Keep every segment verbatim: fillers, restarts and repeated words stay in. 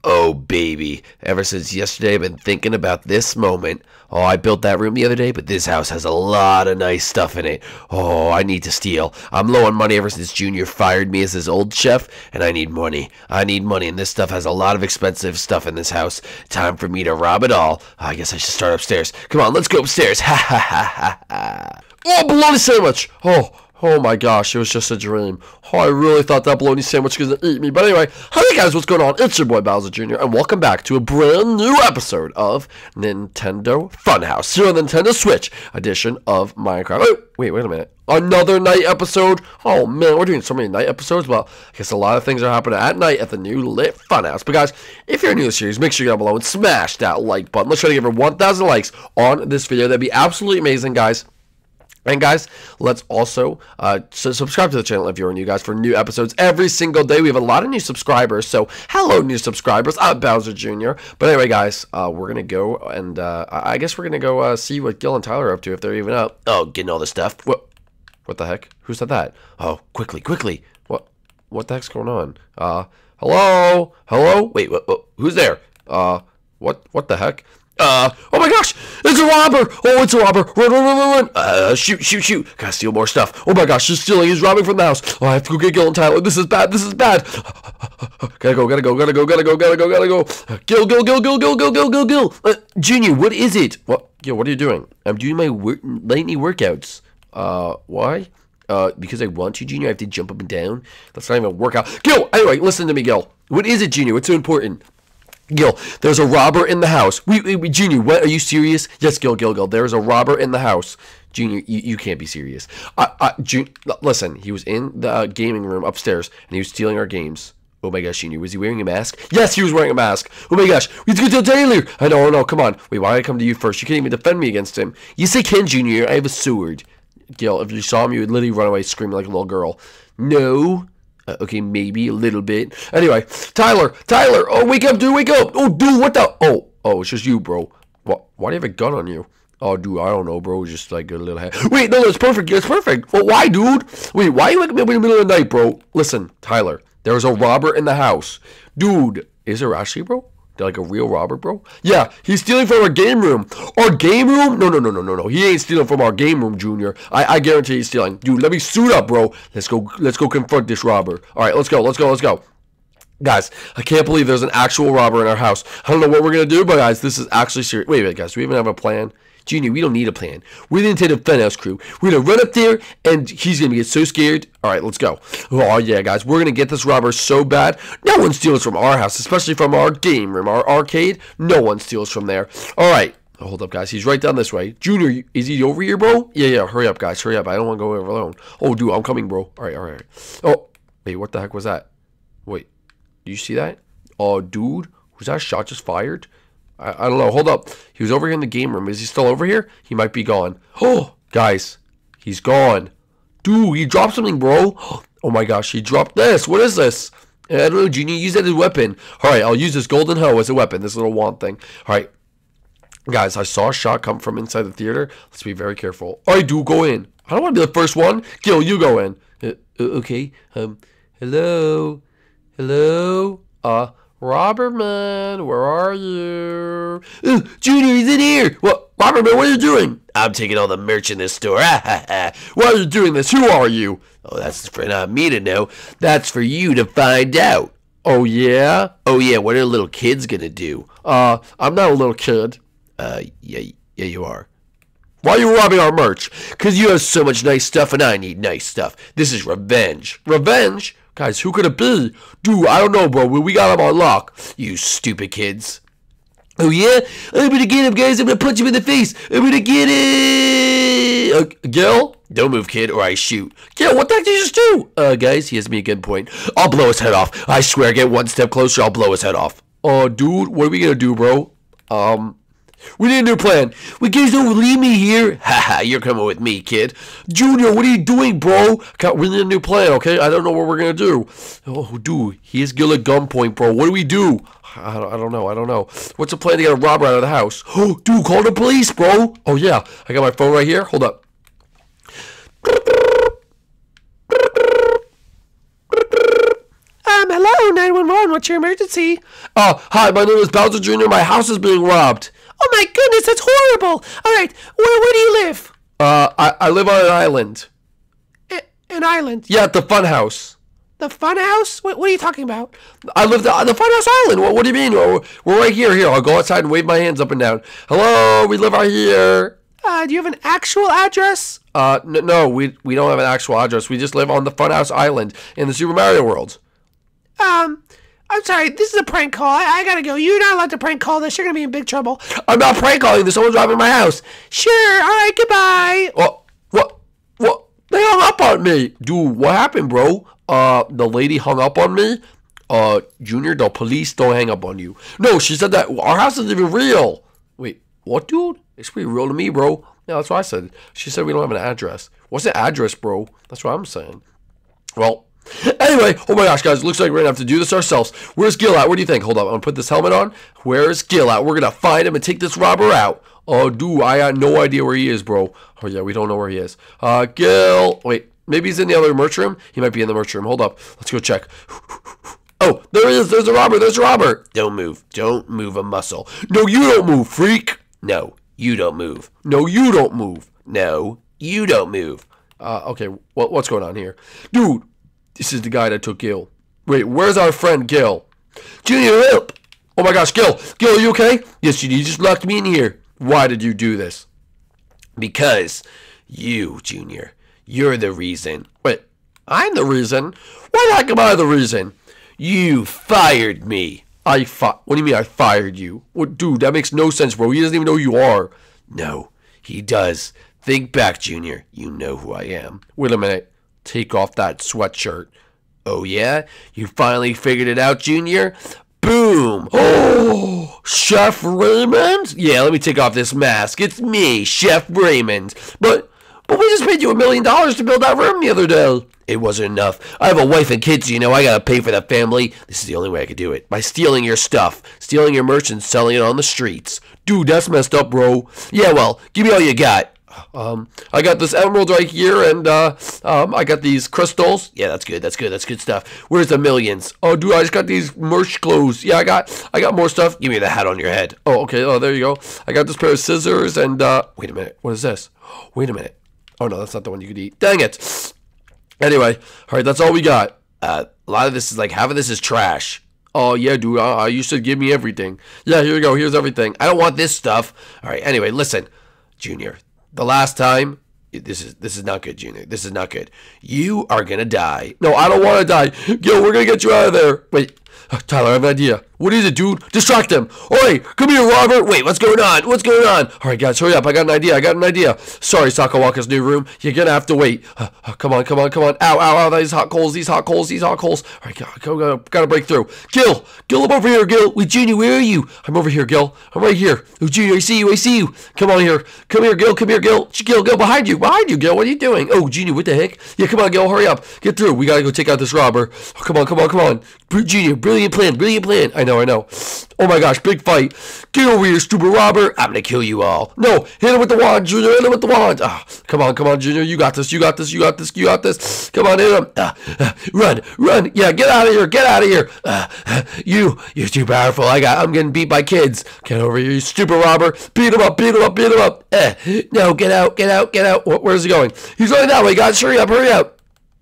Oh, baby. Ever since yesterday, I've been thinking about this moment. Oh, I built that room the other day, but this house has a lot of nice stuff in it. Oh, I need to steal. I'm low on money ever since Junior fired me as his old chef, and I need money. I need money, and this stuff has a lot of expensive stuff in this house. Time for me to rob it all. I guess I should start upstairs. Come on, let's go upstairs. Ha ha ha ha ha. Oh, bologna sandwich. Oh. Oh my gosh, it was just a dream. Oh, I really thought that bologna sandwich was going to eat me. But anyway, hey guys, what's going on? It's your boy Bowser Junior, and welcome back to a brand new episode of Nintendo Funhouse, here on the Nintendo Switch edition of Minecraft. Oh, wait, wait a minute. Another night episode? Oh man, we're doing so many night episodes. Well, I guess a lot of things are happening at night at the new lit Funhouse. But guys, if you're new to the series, make sure you go down below and smash that like button. Let's try to get over one thousand likes on this video. That'd be absolutely amazing, guys. And guys, let's also uh, so subscribe to the channel if you're new, guys, for new episodes every single day. We have a lot of new subscribers, so hello, new subscribers. I'm Bowser Junior But anyway, guys, uh, we're going to go, and uh, I guess we're going to go uh, see what Gil and Tyler are up to, if they're even up. Oh, getting all this stuff. What What the heck? Who said that? Oh, quickly, quickly. What What the heck's going on? Uh, hello? Hello? Wait, what, what, who's there? Uh, what What the heck? Uh, oh my gosh, it's a robber! Oh, it's a robber! Run, run, run, run, run! Uh, shoot, shoot, shoot! Gotta steal more stuff. Oh my gosh, he's stealing, he's robbing from the house. Oh, I have to go get Gil and Tyler. This is bad, this is bad. Gotta go, gotta go, gotta go, gotta go, gotta go, gotta go. Gil, Gil, Gil, Gil, Gil, Gil, Gil, Gil, Gil. Uh, Junior, what is it? What? Gil, what are you doing? I'm doing my work, nightly workouts. Uh, why? Uh, because I want to, Junior. I have to jump up and down. That's not even a workout. Gil, anyway, listen to me, Gil. What is it, Junior? What's so important? Gil, there's a robber in the house. Wait, wait, wait, Junior, what? Are you serious? Yes, Gil, Gil, Gil. There's a robber in the house. Junior, you, you can't be serious. I, I, Jun listen, he was in the uh, gaming room upstairs, and he was stealing our games. Oh my gosh, Junior, was he wearing a mask? Yes, he was wearing a mask. Oh my gosh, we have to go to Taylor. I know, no, come on. Wait, why did I come to you first? You can't even defend me against him. Yes, I can, Junior. I have a sword. Gil, if you saw him, you would literally run away screaming like a little girl. No. Uh, okay, maybe a little bit. Anyway, Tyler, Tyler, oh, wake up, dude, wake up. Oh, dude, what the? Oh, oh, it's just you, bro. What? Why do you have a gun on you? Oh, dude, I don't know, bro. Just like a little head. Wait, no, it's perfect. It's perfect. Well, why, dude? Wait, why are you waking me up in the middle of the night, bro? Listen, Tyler, there's a robber in the house. Dude, is there actually, bro? Like a real robber, bro? Yeah, he's stealing from our game room. Our game room? No, no, no, no, no, no. He ain't stealing from our game room, Junior. I, I guarantee he's stealing. Dude, let me suit up, bro. Let's go. Let's go confront this robber. All right, let's go. Let's go. Let's go. Guys, I can't believe there's an actual robber in our house. I don't know what we're gonna do, but guys, this is actually serious. Wait, wait, guys. Do we even have a plan? Junior, we don't need a plan. We're the Nintendo Funhouse crew. We're gonna run up there, and he's gonna get so scared. All right, let's go. Oh yeah, guys, we're gonna get this robber so bad. No one steals from our house, especially from our game room, our arcade. No one steals from there. All right, hold up, guys. He's right down this way. Junior, is he over here, bro? Yeah, yeah. Hurry up, guys. Hurry up. I don't want to go over alone. Oh, dude, I'm coming, bro. All right, all right. Oh, wait, what the heck was that? Wait, do you see that? Oh, dude, was that a shot just fired? I, I don't know. Hold up. He was over here in the game room. Is he still over here? He might be gone. Oh, guys, he's gone. Dude, he dropped something, bro. Oh my gosh, he dropped this. What is this? I don't know, Junior. Use that as a weapon. All right, I'll use this golden hoe as a weapon. This little wand thing. All right, guys, I saw a shot come from inside the theater. Let's be very careful. All right, dude, go in. I don't want to be the first one. Gil, you go in. Uh, okay. Um. Hello. Hello. Uh. Robberman, where are you? Uh, Junior, he's in here. What? Robberman, what are you doing? I'm taking all the merch in this store. Why are you doing this? Who are you? Oh, that's for not me to know. That's for you to find out. Oh, yeah? Oh, yeah, what are little kids gonna do? Uh, I'm not a little kid. Uh, yeah, yeah, you are. Why are you robbing our merch? Because you have so much nice stuff and I need nice stuff. This is revenge. Revenge? Guys, who could it be? Dude, I don't know, bro. We got him on lock. You stupid kids. Oh, yeah? I'm gonna get him, guys. I'm gonna punch him in the face. I'm gonna get it. Uh, Gil? Don't move, kid, or I shoot. Gil, what the heck did you just do? Uh, guys, he has me a good point. I'll blow his head off. I swear, get one step closer, I'll blow his head off. Oh, dude, what are we gonna do, bro? Um... We need a new plan. We guys don't leave me here. Haha, you're coming with me, kid. Junior, what are you doing, bro? We need a new plan, okay? I don't know what we're gonna do. Oh, dude, he is Gil at gunpoint, bro. What do we do? I don't, I don't know. I don't know. What's the plan to get a robber out of the house? Oh, dude, call the police, bro. Oh, yeah. I got my phone right here. Hold up. Um, Um, hello, nine one one, what's your emergency? Uh, hi, my name is Bowser Junior My house is being robbed. Oh my goodness, that's horrible. All right, where, where do you live? Uh, I, I live on an island. A- an island? Yeah, at the fun house. The fun house? What, what are you talking about? I live on the fun house island. What, what do you mean? We're, we're right here. Here, I'll go outside and wave my hands up and down. Hello, we live right here. Uh, do you have an actual address? Uh, n- no, we we don't have an actual address. We just live on the Funhouse Island in the Super Mario World. Um, I'm sorry, this is a prank call. I, I gotta go. You're not allowed to prank call this. You're gonna be in big trouble. I'm not prank calling. There's someone driving my house. Sure, alright, goodbye. What? What? What? They hung up on me. Dude, what happened, bro? Uh, the lady hung up on me. Uh, Junior, the police don't hang up on you. No, she said that our house isn't even real. Wait, what, dude? It's pretty real to me, bro. Yeah, that's what I said. She said we don't have an address. What's the address, bro? That's what I'm saying. Well, anyway, oh my gosh, guys, looks like we're gonna have to do this ourselves. Where's Gil at? What do you think? Hold up, I'm gonna put this helmet on. Where's Gil at? We're gonna find him and take this robber out. Oh, dude, I got no idea where he is, bro. Oh yeah, we don't know where he is. Uh, Gil, wait, maybe he's in the other merch room. He might be in the merch room. Hold up, let's go check. Oh, there he is. There's a robber. There's a robber. Don't move. Don't move a muscle. No, you don't move, freak. No, you don't move. No, you don't move. No, you don't move. Uh, okay, what, what's going on here? Dude, this is the guy that took Gil. Wait, where's our friend Gil? Junior, help! Oh my gosh, Gil! Gil, are you okay? Yes, you just locked me in here. Why did you do this? Because you, Junior, you're the reason. Wait, I'm the reason? Why the heck am I the reason? You fired me. I fi- What do you mean I fired you? What, dude, that makes no sense, bro. He doesn't even know who you are. No, he does. Think back, Junior. You know who I am. Wait a minute. Take off that sweatshirt. Oh, yeah? You finally figured it out, Junior? Boom! Oh, Chef Raymond? Yeah, let me take off this mask. It's me, Chef Raymond. But, but we just paid you a million dollars to build that room the other day. It wasn't enough. I have a wife and kids, you know. I gotta pay for the family. This is the only way I could do it. By stealing your stuff. Stealing your merch and selling it on the streets. Dude, that's messed up, bro. Yeah, well, give me all you got. Um, I got this emerald right here, and, uh, um, I got these crystals. Yeah, that's good, that's good, that's good stuff. Where's the millions? Oh, dude, I just got these merch clothes. Yeah, I got, I got more stuff. Give me the hat on your head. Oh, okay, oh, there you go. I got this pair of scissors, and, uh, wait a minute. What is this? Wait a minute. Oh, no, that's not the one you could eat. Dang it. Anyway, all right, that's all we got. Uh, a lot of this is, like, half of this is trash. Oh, yeah, dude, uh, you should give me everything. Yeah, here you go, here's everything. I don't want this stuff. All right, anyway, listen, Junior. The last time, this is this is not good, Junior. This is not good. You are gonna die. No, I don't want to die. Gil, we're gonna get you out of there. Wait, Tyler, I have an idea. What is it, dude? Distract them. Oi, come here, Robert. Wait, what's going on? What's going on? All right, guys, hurry up. I got an idea. I got an idea. Sorry, Sakawaka's new room. You're gonna have to wait. Uh, uh, come on, come on, come on. Ow, ow, ow. These hot coals. These hot coals. These hot coals. All right, gotta, gotta, gotta break through. Gil, Gil, I'm over here, Gil. Wait, Junior, where are you? I'm over here, Gil. I'm right here. Oh, Junior, I see you. I see you. Come on here. Come here, Gil. Come here, Gil. Gil, Gil, behind you. Behind you, Gil. What are you doing? Oh, Junior, what the heck? Yeah, come on, Gil. Hurry up. Get through. We gotta go take out this robber. Oh, come on, come on, come on. Junior, brilliant plan. Brilliant plan. I know, I know. Oh my gosh, big fight. Get over here, stupid robber. I'm gonna kill you all. No, hit him with the wand, Junior. Hit him with the wand. Ah, come on, come on, Junior. You got this. You got this. You got this. You got this. Come on, hit him. Ah, ah, run, run. Yeah, get out of here. Get out of here. Ah, ah, you, you're too powerful. I got. I'm getting beat by kids. Get over here, you stupid robber. Beat him up. Beat him up. Beat him up. Eh, no, get out. Get out. Get out. Where's he going? He's going that way, guys. Hurry up. Hurry up.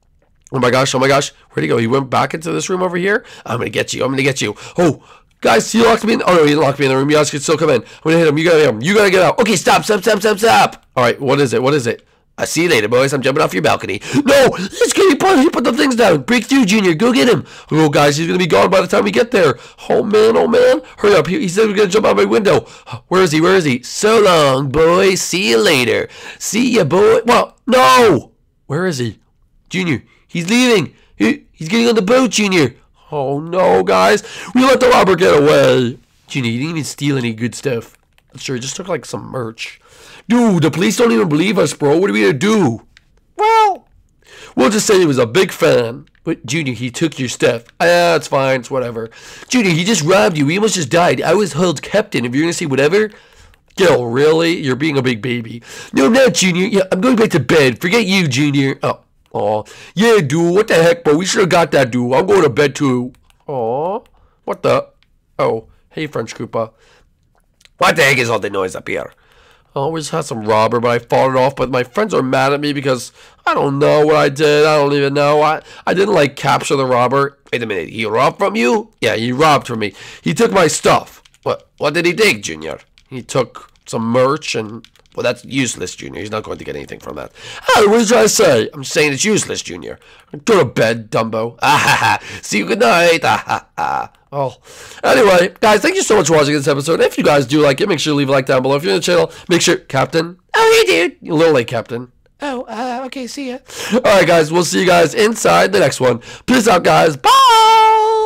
Oh my gosh. Oh my gosh. Where'd he go? He went back into this room over here. I'm gonna get you. I'm gonna get you. Oh. Guys, he locked me in. Oh, no, he didn't lock me in the room. You guys can still come in. I'm going to hit him. You got to hit him. You got to get out. Okay, stop, stop, stop, stop, stop. All right, what is it? What is it? I see you later, boys. I'm jumping off your balcony. No, he's going to put, he put the things down. Break through, Junior. Go get him. Oh, guys, he's going to be gone by the time we get there. Oh, man, oh, man. Hurry up. He, he said we're going to jump out my window. Where is he? Where is he? So long, boys. See you later. See ya, boy. Well, no. Where is he? Junior, he's leaving. He, he's getting on the boat, Junior. Oh, no, guys. We let the robber get away. Junior, you didn't even steal any good stuff. Sure, he just took, like, some merch. Dude, the police don't even believe us, bro. What are we going to do? Well, we'll just say he was a big fan. But, Junior, he took your stuff. Ah, it's fine. It's whatever. Junior, he just robbed you. We almost just died. I was held captain. If you're going to say whatever... Gil, really? You're being a big baby. No, I'm not, Junior. Yeah, I'm going back to bed. Forget you, Junior. Oh. Aw, yeah, dude, what the heck, bro? We should have got that, dude. I'm going to bed, too. Aw, what the? Oh, hey, French Koopa. What the heck is all the noise up here? I always had some robber, but I fought it off. But my friends are mad at me because I don't know what I did. I don't even know. I, I didn't, like, capture the robber. Wait a minute. He robbed from you? Yeah, he robbed from me. He took my stuff. What What did he take, Junior? He took some merch and... Well, that's useless, Junior. He's not going to get anything from that. Oh, what did you try to say? I'm saying it's useless, Junior. Go to bed, Dumbo. Ah ha ha. See you good night. Ah ha ha. Oh. Anyway, guys, thank you so much for watching this episode. If you guys do like it, make sure to leave a like down below. If you're in the channel, make sure... Captain? Oh, hey, dude. You're a little late, Captain. Oh, uh, okay, see ya. Alright, guys. We'll see you guys inside the next one. Peace out, guys. Bye!